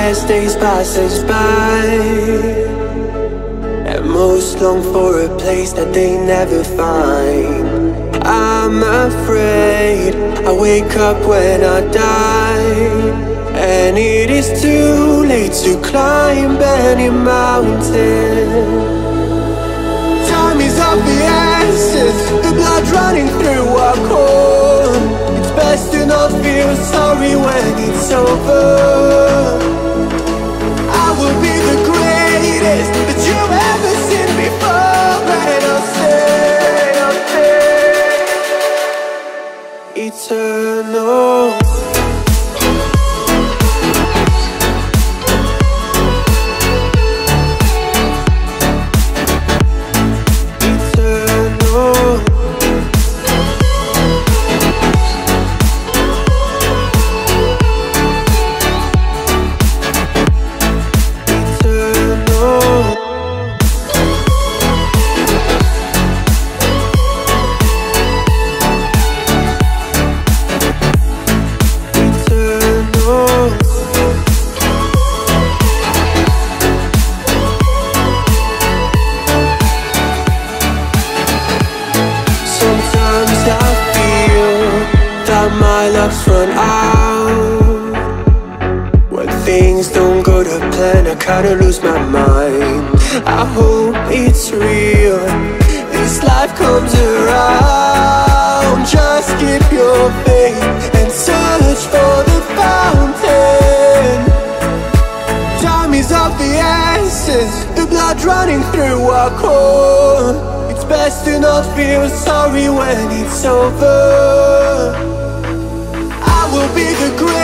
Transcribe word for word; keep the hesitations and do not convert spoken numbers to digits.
as days pass us by, and most long for a place that they never find. I'm afraid I wake up when I die, and it is too late to climb any mountain. Time is of the essence, the blood running through our core. It's best to not feel sorry when it's over. I will be the greatest that you've ever seen before, and I'll stay, I'll stay eternal. My luck's run out. When things don't go to plan, I kinda lose my mind. I hope it's real, this life comes around. Just keep your faith and search for the fountain. Time is of the essence, the blood running through our core. It's best to not feel sorry when it's over. Will be the greatest